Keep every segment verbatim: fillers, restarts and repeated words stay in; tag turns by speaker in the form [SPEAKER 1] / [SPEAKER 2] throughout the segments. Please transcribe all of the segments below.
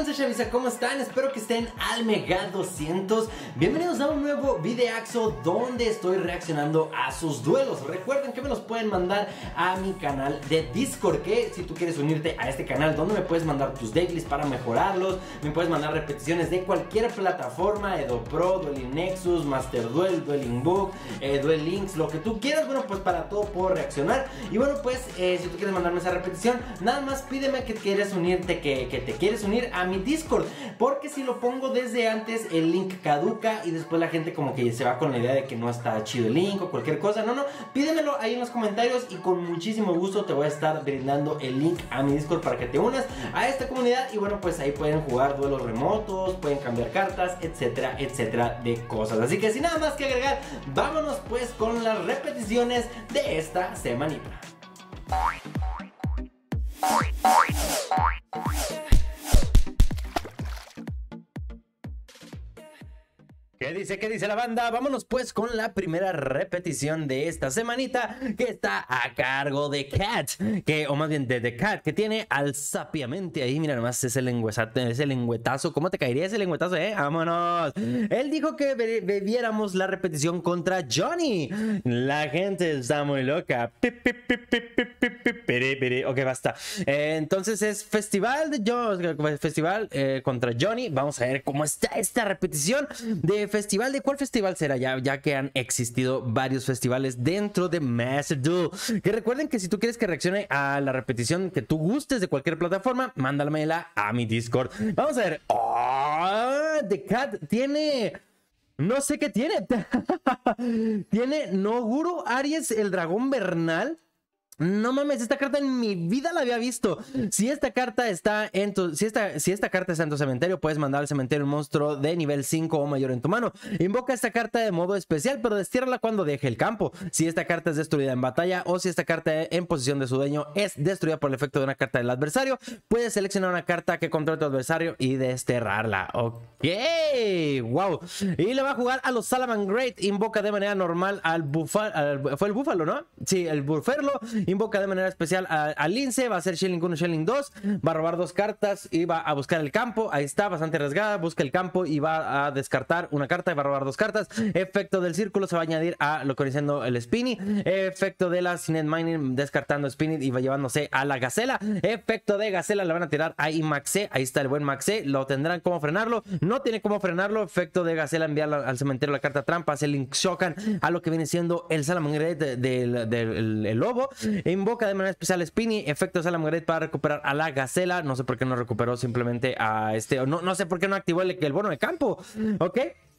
[SPEAKER 1] tranza chavisa? ¿Cómo están? Espero que estén al Mega doscientos. Bienvenidos a un nuevo videaxo donde estoy reaccionando a sus duelos. Recuerden que me los pueden mandar a mi canal de Discord, que si tú quieres unirte a este canal donde me puedes mandar tus dailies para mejorarlos, me puedes mandar repeticiones de cualquier plataforma, Edo Pro, Dueling Nexus, Master Duel, Dueling Book, eh, Duel Links, lo que tú quieras. Bueno, pues para todo puedo reaccionar. Y bueno, pues eh, si tú quieres mandarme esa repetición, nada más pídeme que quieres unirte, que, que te quieres unir a mi Discord, porque si lo pongo desde antes el link caduca y después la gente como que se va con la idea de que no está chido el link o cualquier cosa. No, no, pídemelo ahí en los comentarios y con muchísimo gusto te voy a estar brindando el link a mi Discord para que te unas a esta comunidad. Y bueno, pues ahí pueden jugar duelos remotos, pueden cambiar cartas, etcétera, etcétera de cosas. Así que sin nada más que agregar, vámonos pues con las repeticiones de esta semanita. ¿Qué dice? ¿Qué dice la banda? Vámonos pues con la primera repetición de esta semanita, que está a cargo de Cat, que, o más bien de The Cat, que tiene al sapiamente ahí. Mira nomás ese lengüetazo, ese lengüetazo. ¿Cómo te caería ese lengüetazo, eh? ¡Vámonos! Él dijo que bebiéramos la repetición contra Johnny. La gente está muy loca. Ok, basta. Eh, entonces es festival de Johnny, festival eh, contra Johnny. Vamos a ver cómo está esta repetición de festival. ¿De cuál festival será? Ya, ya que han existido varios festivales dentro de Master Duel. Que recuerden que si tú quieres que reaccione a la repetición que tú gustes de cualquier plataforma, mándamela a mi Discord. Vamos a ver. Oh, The Cat tiene... No sé qué tiene. Tiene Noguro Aries, el dragón Bernal. No mames, esta carta en mi vida la había visto. Si esta carta está en tu, si esta, si esta carta está en tu cementerio, puedes mandar al cementerio un monstruo de nivel cinco o mayor en tu mano. Invoca esta carta de modo especial, pero destiérrala cuando deje el campo. Si esta carta es destruida en batalla o si esta carta en posición de su dueño es destruida por el efecto de una carta del adversario, puedes seleccionar una carta que controle tu adversario y desterrarla. Ok, wow. Y le va a jugar a los Salamangreat. Invoca de manera normal al búfalo. Fue el búfalo, ¿no? Sí, el búfalo. Invoca de manera especial al lince, va a hacer Shielding uno, Shielding dos, va a robar dos cartas y va a buscar el campo. Ahí está, bastante arriesgada, busca el campo y va a descartar una carta y va a robar dos cartas. Efecto del círculo se va a añadir a lo que viene siendo el Spinny. Efecto de la Sinet Mining, descartando Spinny y va llevándose a la Gacela. Efecto de Gacela, le van a tirar a Imaxe. Ahí está el buen Maxe, lo tendrán como frenarlo, no tiene como frenarlo. Efecto de Gacela, enviar al cementerio la carta trampa, hace Link Shokan a lo que viene siendo el Salamangreat del de, de, de, lobo. Invoca de manera especial Spinny, efecto Salamangreat para recuperar a la Gacela. No sé por qué no recuperó simplemente a este, no, no sé por qué no activó el, el bono de campo. Ok,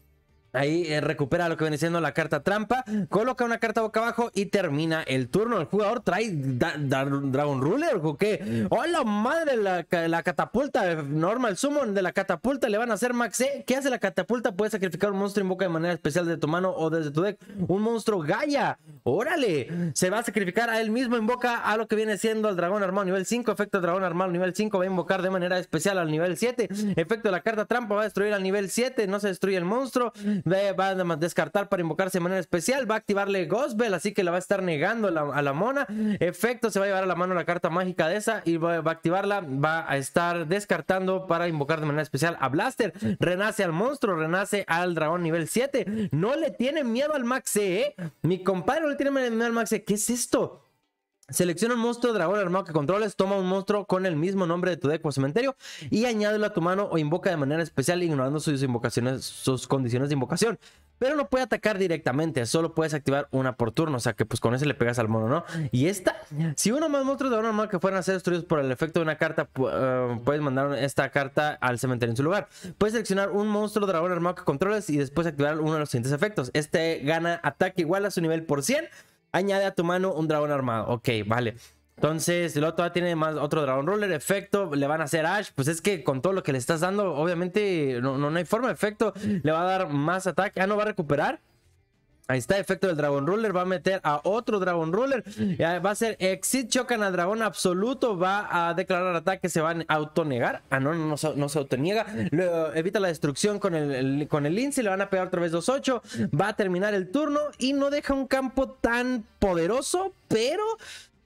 [SPEAKER 1] ahí eh, recupera lo que viene siendo la carta trampa, coloca una carta boca abajo y termina el turno. El jugador trae da, da, Dragon Ruler, ¿o qué? ¡Oh, la madre! La, la catapulta, Normal Summon de la catapulta, le van a hacer Maxe. ¿Qué hace la catapulta? Puedes sacrificar un monstruo, invoca de manera especial de tu mano o desde tu deck un monstruo Gaia. ¡Órale! Se va a sacrificar a él mismo, invoca a lo que viene siendo el dragón armado nivel cinco. Efecto dragón armado nivel cinco, va a invocar de manera especial al nivel siete. Efecto de la carta trampa, va a destruir al nivel siete, no se destruye el monstruo. Va a descartar para invocarse de manera especial, va a activarle Ghost Bell, así que la va a estar negando la, a la mona. Efecto, se va a llevar a la mano la carta mágica de esa y va, va a activarla, va a estar descartando para invocar de manera especial a Blaster. Renace al monstruo, renace al dragón nivel siete. No le tiene miedo al Maxe, ¿eh? Mi compadre no le tiene miedo al Maxe. ¿Qué es esto? Selecciona un monstruo dragón armado que controles, toma un monstruo con el mismo nombre de tu deck o cementerio y añádelo a tu mano o invoca de manera especial ignorando sus invocaciones, sus condiciones de invocación. Pero no puede atacar directamente, solo puedes activar una por turno, o sea que pues con ese le pegas al mono, ¿no? Y esta, si uno más monstruos dragón armado que fueran a ser destruidos por el efecto de una carta, uh, puedes mandar esta carta al cementerio en su lugar. Puedes seleccionar un monstruo dragón armado que controles y después activar uno de los siguientes efectos. Este gana ataque igual a su nivel por cien. Añade a tu mano un dragón armado. Ok, vale. Entonces, el otro tiene más otro Dragon Ruler. Efecto, le van a hacer Ash. Pues es que con todo lo que le estás dando, obviamente no, no, no hay forma. Efecto, le va a dar más ataque. Ah, no va a recuperar. Ahí está, efecto del Dragon Ruler, va a meter a otro Dragon Ruler, va a ser Exit, chocan al dragón absoluto, va a declarar ataque, se va a autonegar, ah no, no, no, se, no se autoniega, Lo, evita la destrucción con el, el, con el lince, le van a pegar otra vez dos ocho, va a terminar el turno y no deja un campo tan poderoso, pero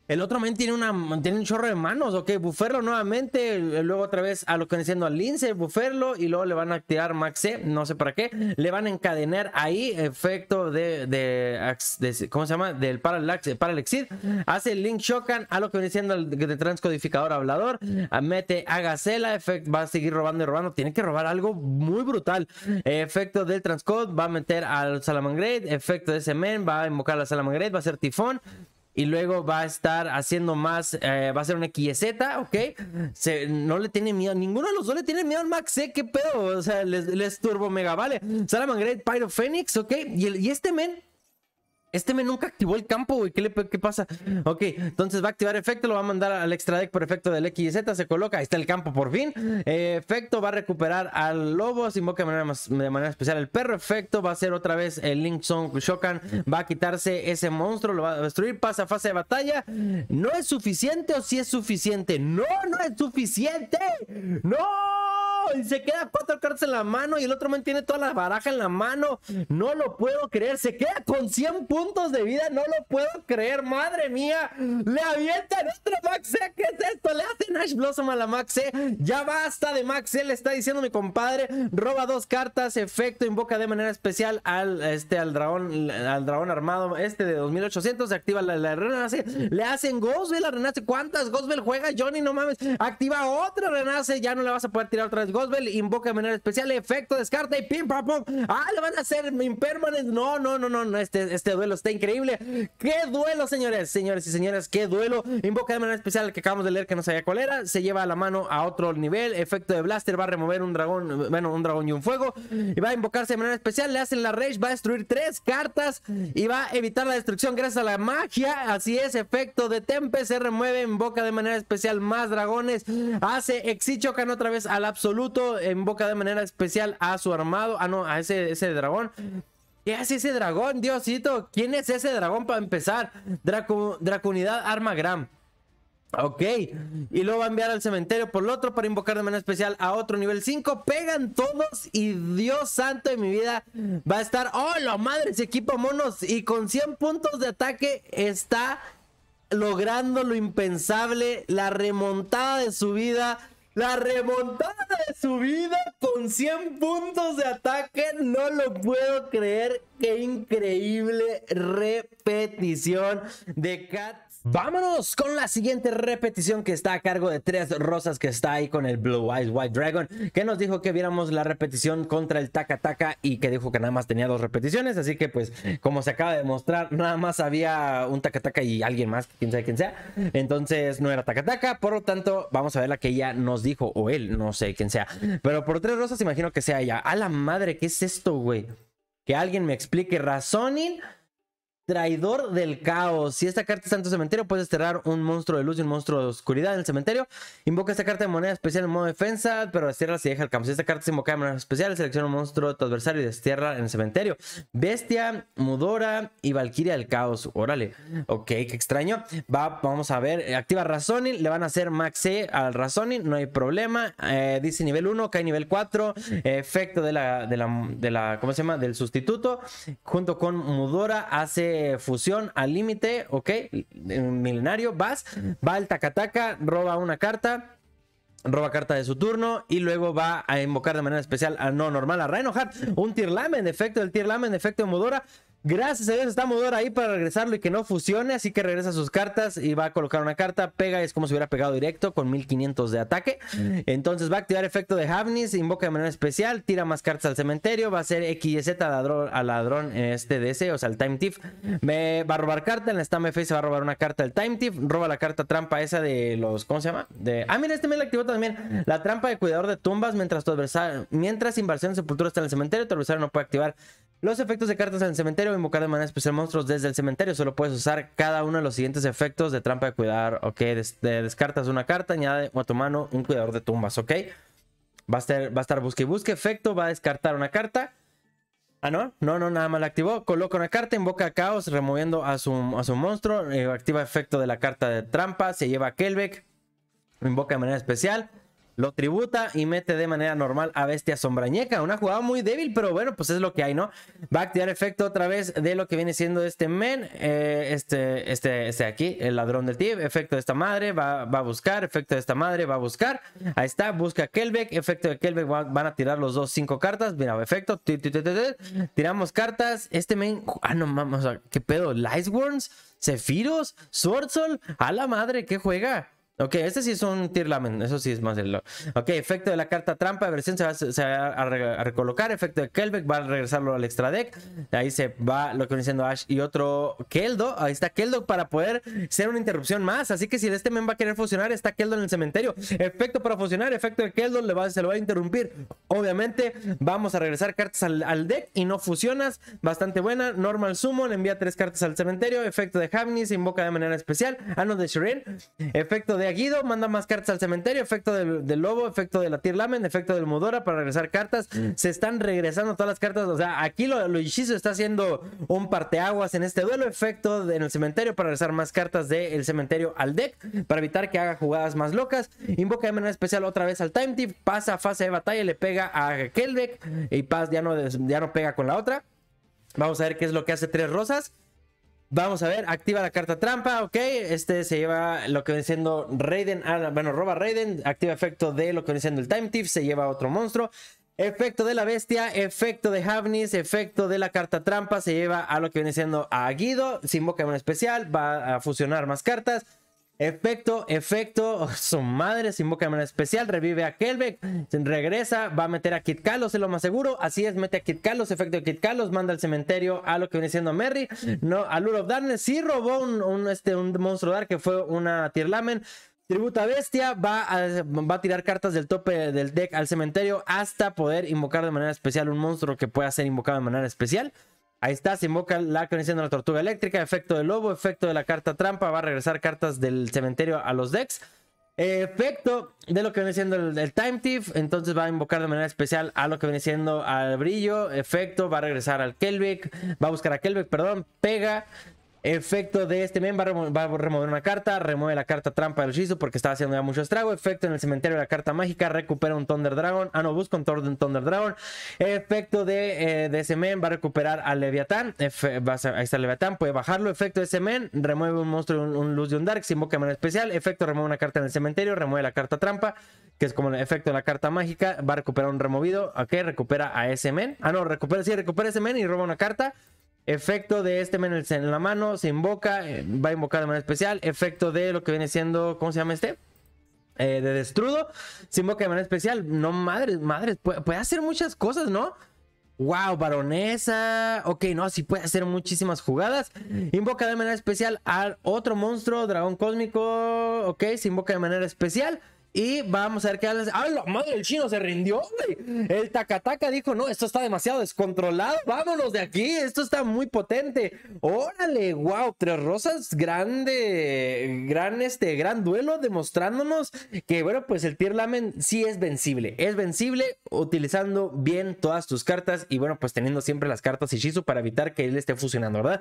[SPEAKER 1] El otro men tiene, una, tiene un chorro de manos, ok, buferlo nuevamente, luego otra vez a lo que viene siendo al lince, buferlo y luego le van a activar Max C, no sé para qué, le van a encadenar ahí efecto de, de, de ¿cómo se llama? Del Paralexid, hace el Link Shokan a lo que viene siendo el de transcodificador hablador, mete a Gacela, efecto, va a seguir robando y robando, tiene que robar algo muy brutal, efecto del transcode, va a meter al Salamangreat, efecto de ese men, va a invocar a la Salamangreat, va a ser tifón. Y luego va a estar haciendo más, eh, va a ser un X Y Z, ¿ok? Se, no le tiene miedo, ninguno de los dos le tiene miedo al Max C, ¿qué pedo? O sea, les, les turbo mega vale. Salamangreat, Pyro Phoenix, ¿ok? Y, el, y este men, este men nunca activó el campo, güey. ¿Qué, le, ¿Qué pasa? Ok, entonces va a activar efecto, lo va a mandar al extra deck por efecto del X Y Z, se coloca, ahí está el campo por fin. Eh, efecto va a recuperar al lobo, se invoca de manera, más, de manera especial el perro. Efecto va a hacer otra vez el Link Song Shokan, va a quitarse ese monstruo, lo va a destruir, pasa a fase de batalla. ¿No es suficiente o sí es suficiente? No, no es suficiente. No. Y se queda cuatro cartas en la mano y el otro men tiene toda la baraja en la mano. No lo puedo creer. Se queda con cien puntos de vida. No lo puedo creer. Madre mía. Le avientan otro Max C. ¿Qué es esto? Le hacen Ash Blossom a la Max C. Ya basta de Max C. Le está diciendo mi compadre. Roba dos cartas. Efecto. Invoca de manera especial al, este, al dragón al dragón armado este de dos mil ochocientos. Se activa la, la renace. Le hacen Ghostbell a renace. ¿Cuántas Ghostbell juega Johnny? No mames. Activa otra renace. Ya no le vas a poder tirar otra vez Ghostbell, invoca de manera especial, efecto, descarta y pim pam pum. Ah, le van a hacer impermanent. No, no, no, no, no. Este, este duelo está increíble. ¡Qué duelo, señores! Señores y señoras, qué duelo. Invoca de manera especial el que acabamos de leer que no sabía cuál era. Se lleva a la mano a otro nivel. Efecto de Blaster va a remover un dragón, bueno, un dragón y un fuego. Y va a invocarse de manera especial. Le hacen la Rage, va a destruir tres cartas y va a evitar la destrucción gracias a la magia. Así es, efecto de Tempe se remueve, invoca de manera especial más dragones. Hace Exichocan otra vez al absoluto. Invoca de manera especial a su armado. Ah, no, a ese, ese dragón. ¿Qué hace ese dragón, Diosito? ¿Quién es ese dragón para empezar? Draco, Draconidad Armagram. Ok, y luego va a enviar al cementerio por el otro para invocar de manera especial a otro nivel cinco. Pegan todos y Dios santo de mi vida va a estar. ¡Oh, la madre! Se equipa monos y con cien puntos de ataque está logrando lo impensable. La remontada de su vida. La remontada de su vida con cien puntos de ataque. No lo puedo creer. Qué increíble repetición de Cat. Vámonos con la siguiente repetición que está a cargo de Tres Rosas, que está ahí con el Blue Eyes White Dragon, que nos dijo que viéramos la repetición contra el Taka Taka y que dijo que nada más tenía dos repeticiones. Así que pues como se acaba de mostrar, nada más había un Taka Taka y alguien más, quién sabe quién sea. Entonces no era Taka Taka, por lo tanto vamos a ver la que ella nos dijo, o él, no sé quién sea. Pero por Tres Rosas imagino que sea ella. A la madre, ¿qué es esto, güey? Que alguien me explique. Razoning, Traidor del Caos. Si esta carta está en tu cementerio, puedes desterrar un monstruo de luz y un monstruo de oscuridad en el cementerio. Invoca esta carta de moneda especial en modo defensa, pero destierra si deja el campo. Si esta carta se invoca de manera especial, selecciona un monstruo de tu adversario y destierra en el cementerio. Bestia, Mudora y Valkyria del Caos. Órale. Ok, qué extraño. Va, vamos a ver. Activa Razoning. Le van a hacer Max C al Razoning. No hay problema. Eh, dice nivel uno, cae nivel cuatro. Eh, efecto de la, de la, de la, ¿cómo se llama? Del sustituto. Junto con Mudora hace fusión al límite, ok, milenario, vas, va al Taka Taka, roba una carta, roba carta de su turno y luego va a invocar de manera especial a no normal a Reinhardt, un Tearlamen, efecto del Tearlamen, efecto de Mudora. Gracias a Dios está Mudora ahí para regresarlo y que no fusione, así que regresa sus cartas y va a colocar una carta, pega, es como si hubiera pegado directo con mil quinientos de ataque. Entonces va a activar efecto de Havnis, invoca de manera especial, tira más cartas al cementerio, va a hacer X Y Z ladrón, al ladrón este de ese, o sea, el Time Thief. Me va a robar carta, en la Stamp Face se va a robar una carta del Time Thief, roba la carta trampa esa de los, ¿cómo se llama? De, ah, mira, este me la activó también, la trampa de cuidador de tumbas, mientras tu adversario, mientras invasión de sepultura está en el cementerio, tu adversario no puede activar los efectos de cartas en el cementerio o invocar de manera especial monstruos desde el cementerio. Solo puedes usar cada uno de los siguientes efectos de trampa de cuidar. Ok, des de descartas una carta, añade a tu mano un cuidador de tumbas. Ok, va a estar, va a estar busque y busque. Efecto, va a descartar una carta. Ah, no, no, no, nada más la activó. Coloca una carta, invoca a Caos, removiendo a su, a su monstruo. Eh, activa efecto de la carta de trampa, se lleva a Kelbeck, invoca de manera especial. lo tributa y mete de manera normal a Bestia Sombrañeca. Una jugada muy débil, pero bueno, pues es lo que hay, ¿no? Va a activar efecto otra vez de lo que viene siendo este men, eh, este, este, este aquí, el ladrón del Tib. Efecto de esta madre, va, va a buscar, efecto de esta madre, va a buscar. Ahí está, busca a Kelbeck, efecto de Kelbeck, va, van a tirar los dos cinco cartas. Mira, efecto, tiramos cartas. Este men, ah, no mames, o sea, ¿qué pedo? Lightworms, Sephiroth, Swordsoul, a la madre, ¿qué juega? Ok, este sí es un Tear Lament, eso sí es más del... Ok, efecto de la carta trampa, versión se va, se va a, re, a recolocar, efecto de Kelbeck, va a regresarlo al extra deck, ahí se va lo que viene siendo Ash y otro Keldo, ahí está Keldo para poder ser una interrupción más, así que si este men va a querer fusionar, está Keldo en el cementerio, efecto para fusionar, efecto de Keldo, le va, se lo va a interrumpir, obviamente vamos a regresar cartas al, al deck y no fusionas, bastante buena, Normal Summon, envía tres cartas al cementerio, efecto de Havnis, invoca de manera especial, ah no, de Shireen, efecto de Aguido, manda más cartas al cementerio, efecto del, del lobo, efecto de la Tear Lament, efecto del Mudora para regresar cartas, mm. se están regresando todas las cartas, o sea, aquí lo, lo Ishizu está haciendo un parteaguas en este duelo, efecto de, en el cementerio para regresar más cartas del cementerio al deck, para evitar que haga jugadas más locas, invoca de manera especial otra vez al Time Thief, pasa a fase de batalla, le pega a Kelbeck y Paz ya no, ya no pega con la otra, vamos a ver qué es lo que hace Tres Rosas. Vamos a ver, activa la carta trampa, ok, este se lleva lo que viene siendo Raiden, ah, bueno, roba Raiden, activa efecto de lo que viene siendo el Time Thief, se lleva otro monstruo, efecto de la bestia, efecto de Havnis, efecto de la carta trampa, se lleva a lo que viene siendo a Guido, se invoca un especial, va a fusionar más cartas. Efecto, efecto, oh, su madre, se invoca de manera especial, revive a Kelbeck, regresa, va a meter a Kid Kalos, es lo más seguro, así es, mete a Kid Kalos, efecto de Kid Kalos, manda al cementerio a lo que viene siendo Merry, no, a Lure of Darkness, sí robó un, un, este, un monstruo dark que fue una Tear Lament, tributa bestia, va a, va a tirar cartas del tope del deck al cementerio hasta poder invocar de manera especial un monstruo que pueda ser invocado de manera especial. Ahí está, se invoca la conexión de la tortuga eléctrica, efecto del lobo, efecto de la carta trampa, va a regresar cartas del cementerio a los decks. Efecto de lo que viene siendo el, el Time Thief, entonces va a invocar de manera especial a lo que viene siendo al brillo. Efecto, va a regresar al Kelbeck, va a buscar a Kelbeck, perdón, pega. Efecto de este men, va a, va a remover una carta, remueve la carta trampa del Shizu porque estaba haciendo ya mucho estrago. Efecto en el cementerio de la carta mágica, recupera un Thunder Dragon. Ah, no, busca un Thunder Dragon. Efecto de, eh, de ese men, va a recuperar al Leviatán. Efe, va a, ahí está el Leviatán, puede bajarlo. Efecto de ese men, remueve un monstruo, un, un Luz de un Dark, se invoca de manera especial. Efecto, remueve una carta en el cementerio, remueve la carta trampa, que es como el efecto de la carta mágica. Va a recuperar un removido. Ok, recupera a ese men. Ah, no, recupera, sí, recupera ese men y roba una carta. Efecto de este men en la mano, se invoca, eh, va a invocar de manera especial. Efecto de lo que viene siendo, ¿cómo se llama este? Eh, de Destrudo, se invoca de manera especial. No, madres, madres, puede, puede hacer muchas cosas, ¿no? Wow, baronesa. Ok, no, sí puede hacer muchísimas jugadas. Invoca de manera especial al otro monstruo, dragón cósmico. Ok, se invoca de manera especial. Y vamos a ver qué hace. ¡Ay, la madre! El chino se rindió, güey. El Takataka dijo, no, esto está demasiado descontrolado. Vámonos de aquí. Esto está muy potente. Órale, wow. Tres Rosas, grande, gran, este, gran duelo, demostrándonos que, bueno, pues el Tear Lament sí es vencible. Es vencible utilizando bien todas tus cartas y, bueno, pues teniendo siempre las cartas Ishizu para evitar que él esté fusionando, ¿verdad?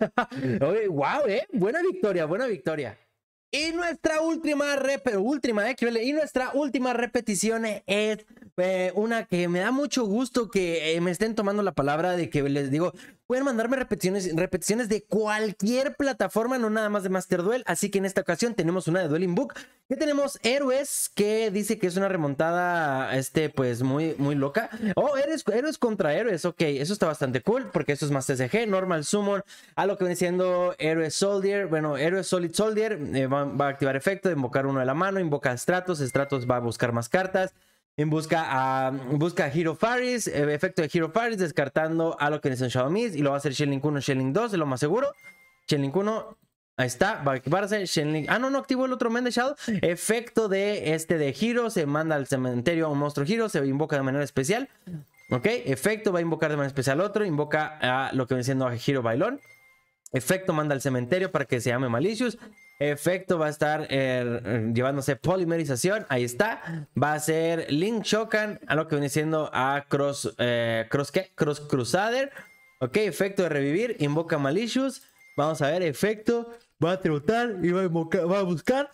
[SPEAKER 1] Oye, wow, eh. Buena victoria, buena victoria. Y nuestra última, rep última eh, y nuestra última repetición es eh, una que me da mucho gusto que eh, me estén tomando la palabra, de que les digo, pueden mandarme repeticiones, repeticiones de cualquier plataforma, no nada más de Master Duel. Así que en esta ocasión tenemos una de Dueling Book, que tenemos Héroes, que dice que es una remontada, este, pues muy, muy loca. Oh, héroes, héroes contra Héroes, ok, eso está bastante cool, porque eso es más T C G, Normal Summon, a lo que viene siendo Héroes Soldier, bueno, Héroes Solid Soldier, eh, va, va a activar efecto, invocar uno de la mano, invoca a Stratos, Stratos va a buscar más cartas. En busca a, busca a Hero Faris, eh, efecto de Hero Faris, descartando a lo que es un Shadow Mist, y lo va a hacer Shenlong uno, Shenlong dos, es lo más seguro. Shenlong uno, ahí está, va a activarse. Shenlong, ah, no, no activó el otro men de Shadow. Efecto de este de Hero, se manda al cementerio a un monstruo Hero, se invoca de manera especial. Ok, efecto, va a invocar de manera especial otro, invoca a lo que viene siendo a Hero Bailón. Efecto, manda al cementerio para que se llame Malicious. Efecto, va a estar eh, llevándose polimerización. Ahí está. Va a ser Link Shokan, a lo que viene siendo a Cross, eh, Cross, ¿qué? Cross Crusader. Ok, efecto de revivir. Invoca Malicious. Vamos a ver, efecto. Va a tributar y va a, invocar, va a buscar.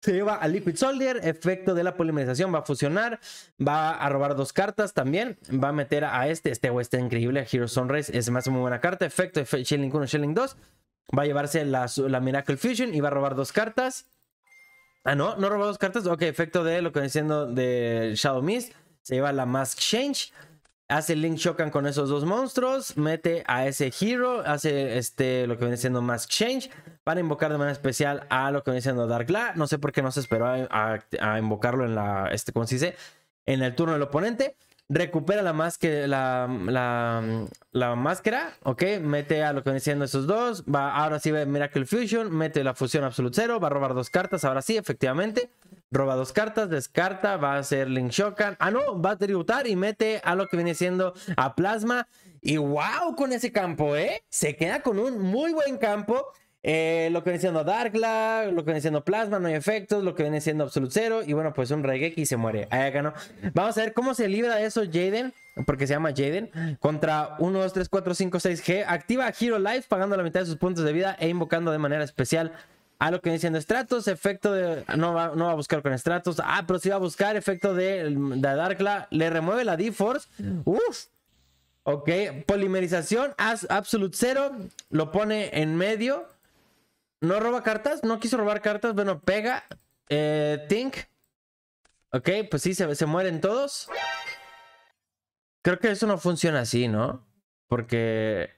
[SPEAKER 1] Se lleva a Liquid Soldier, efecto de la polimerización, va a fusionar, va a robar dos cartas también, va a meter a este, este güey está increíble, Hero Sunrise, es más muy buena carta, efecto de Shielding uno, Shielding dos, va a llevarse la, la Miracle Fusion y va a robar dos cartas. Ah, no, no roba dos cartas, ok, efecto de lo que viene siendo de Shadow Mist, se lleva la Mask Change. Hace Link Shokan con esos dos monstruos. Mete a ese Hero. Hace este, lo que viene siendo Mask Change. Para invocar de manera especial a lo que viene siendo Dark La. No sé por qué no se esperó a, a, a invocarlo en la. Este, ¿cómo se dice? En el turno del oponente. Recupera la, máscara, la, la, la máscara. Ok. Mete a lo que viene siendo esos dos. Va, ahora sí ve Miracle Fusion. Mete la fusión Absolute Zero. Va a robar dos cartas. Ahora sí, efectivamente. Roba dos cartas, descarta, va a hacer Link Shokan. Ah, no, va a tributar y mete a lo que viene siendo a Plasma. Y wow, con ese campo, ¿eh? Se queda con un muy buen campo. Eh, lo que viene siendo Darkla, lo que viene siendo Plasma, no hay efectos, lo que viene siendo Absolute Zero. Y bueno, pues un Raigeki y se muere. Ahí ganó. Vamos a ver cómo se libra de eso Jaden, porque se llama Jaden. Contra uno, dos, tres, cuatro, cinco, seis G. Activa Hero Life, pagando la mitad de sus puntos de vida e invocando de manera especial a lo que viene siendo Stratos, efecto de... No va, no va a buscar con Stratos. Ah, pero sí va a buscar efecto de, de Darkla. Le remueve la D-Force. Uf. Ok. Polimerización. As, Absolute Zero. Lo pone en medio. No roba cartas. No quiso robar cartas. Bueno, pega. Eh, Think. Ok, pues sí, se, se mueren todos. Creo que eso no funciona así, ¿no? Porque...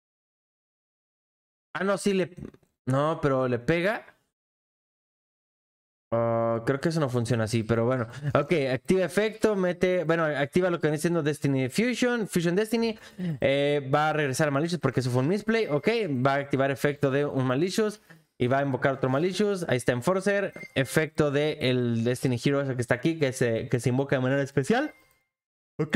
[SPEAKER 1] Ah, no, sí le... No, pero le pega. Uh, creo que eso no funciona así, pero bueno. Ok, activa efecto, mete... Bueno, activa lo que viene siendo Destiny Fusion, Fusion Destiny. Eh, va a regresar a Malicious porque eso fue un misplay. Ok, va a activar efecto de un Malicious y va a invocar otro Malicious. Ahí está Enforcer. Efecto de el Destiny Hero ese que está aquí, que se, que se invoca de manera especial. Ok.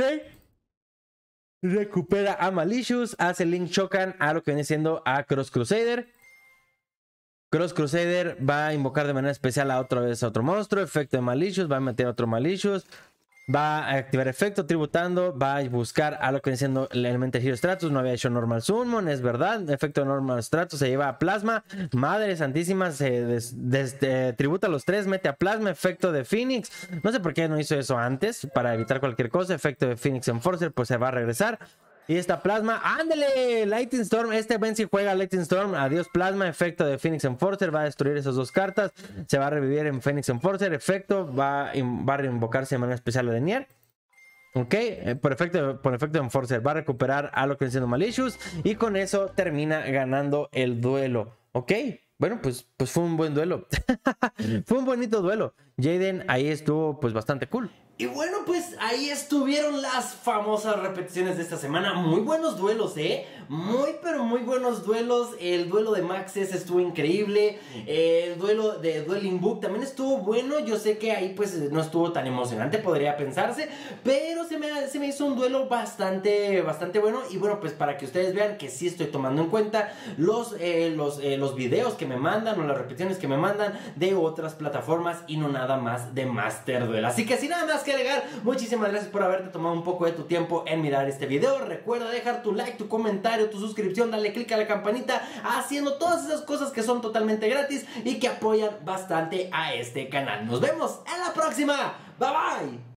[SPEAKER 1] Recupera a Malicious, hace Link Shokan a lo que viene siendo a Cross Crusader. Cross Crusader va a invocar de manera especial a otra vez a otro monstruo. Efecto de Malicious, va a meter otro Malicious. Va a activar efecto tributando. Va a buscar a lo que viene siendo el elemento Hero Stratus. No había hecho Normal Summon, es verdad. Efecto de Normal Stratus se lleva a Plasma. Madre santísima, se des, des, eh, tributa a los tres, mete a Plasma. Efecto de Phoenix. No sé por qué no hizo eso antes, para evitar cualquier cosa. Efecto de Phoenix Enforcer, pues se va a regresar. Y esta Plasma, ¡ándale! Lightning Storm, este Ben si juega Lightning Storm, adiós Plasma, efecto de Phoenix Enforcer, va a destruir esas dos cartas, se va a revivir en Phoenix Enforcer, efecto, va, va a reinvocarse de manera especial a Denier. Ok, eh, por, efecto, por efecto de Enforcer va a recuperar a lo que viene siendo Malicious y con eso termina ganando el duelo. Ok, bueno, pues, pues fue un buen duelo. Fue un bonito duelo. Jaden ahí estuvo pues bastante cool.
[SPEAKER 2] Y bueno, pues ahí estuvieron las famosas repeticiones de esta semana. Muy buenos duelos, ¿eh? Muy, pero muy buenos duelos. El duelo de Maxes estuvo increíble. El duelo de Dueling Book también estuvo bueno. Yo sé que ahí pues no estuvo tan emocionante, podría pensarse. Pero se me, se me hizo un duelo bastante, bastante bueno. Y bueno, pues para que ustedes vean que sí estoy tomando en cuenta los, eh, los, eh, los videos que me mandan o las repeticiones que me mandan de otras plataformas y no nada más de Master Duel. Así que sin nada más que agregar, muchísimas gracias por haberte tomado un poco de tu tiempo en mirar este video. Recuerda dejar tu like, tu comentario, tu suscripción, dale click a la campanita, haciendo todas esas cosas que son totalmente gratis y que apoyan bastante a este canal. Nos vemos en la próxima. Bye bye.